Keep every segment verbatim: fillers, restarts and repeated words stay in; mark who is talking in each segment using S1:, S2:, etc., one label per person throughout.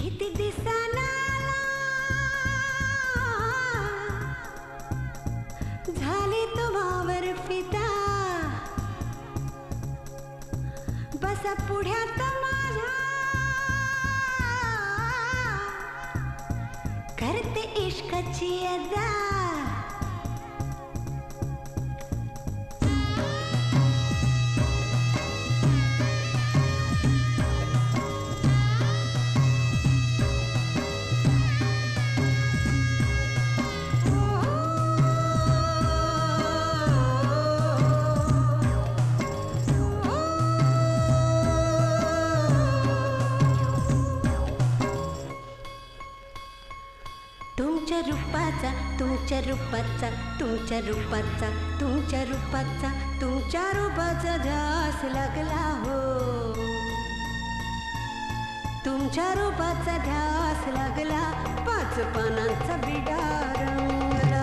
S1: किती दिसाना झाले तुम्हावर फिदा, बसा पुढ्यात माझ्या करते इश्काची अदा. तुमच्या रूपाचा तुमच्या रूपाचा तुमच्या रूपाचा तुमच्या रूपाचा तुमच्या रूपाचा ध्यास लागला हो. तुमच्या रूपाचा ध्यास लागला, पाच पानांचा विडा रंगला.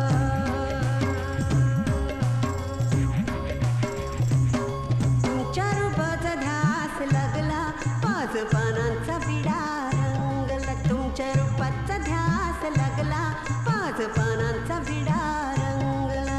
S1: तुमच्या रूपाचा ध्यास लागला, पाच पानांचा विडा रंगला. तुमच्या रूपाचा ध्यास लागला, पाच पानांचा विडा रंगला.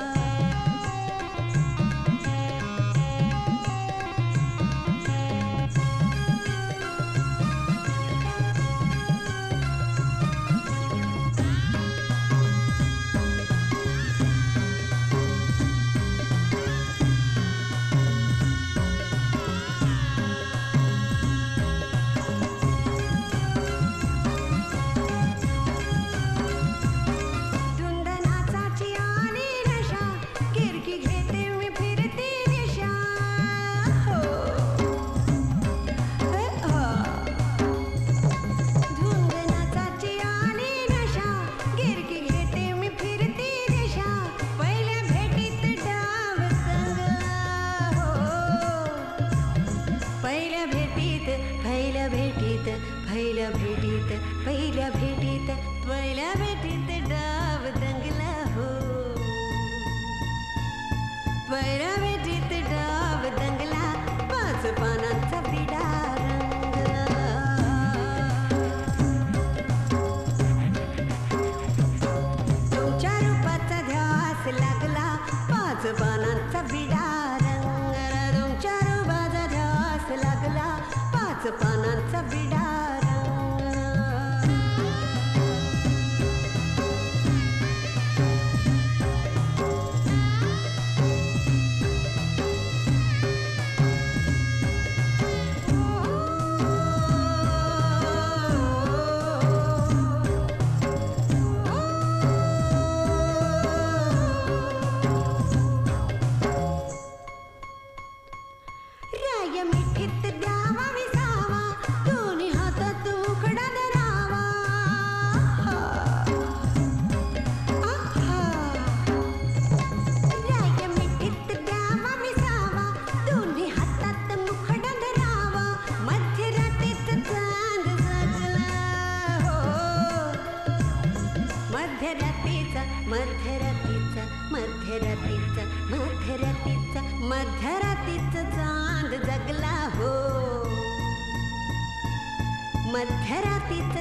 S1: पहिल्या भेटीत पहिल्या भेटीत पहिल्या भेटीत पहिल्या भेटीत पहिल्या भेटीत डाव दंगला हो. पहिल्या भेटीत डाव दंगला, पाच पानांचा विडा रंगला. तुमच्या रूपाचा ध्यास लागला, पाच पानांचा विडा रंगला. तुमच्या रूपाचा ध्यास लागला, पाच पानांचा विडा रंगला. राय मिठीत द्यावा विसावा, दोन्ही हातात मुखडा धरावा. राय मिठीत द्यावा विसावा, दोन्ही हातात मुखडा धरावा. मध्यरात्रीत चांद जगला हो. मध्यरात्रीचा मध्यरात्रीचा मध्यरात्रीचा मध्यरात्रीचा मध्यरात्रीचा चांद जगला हो. मध्यरात्रीचा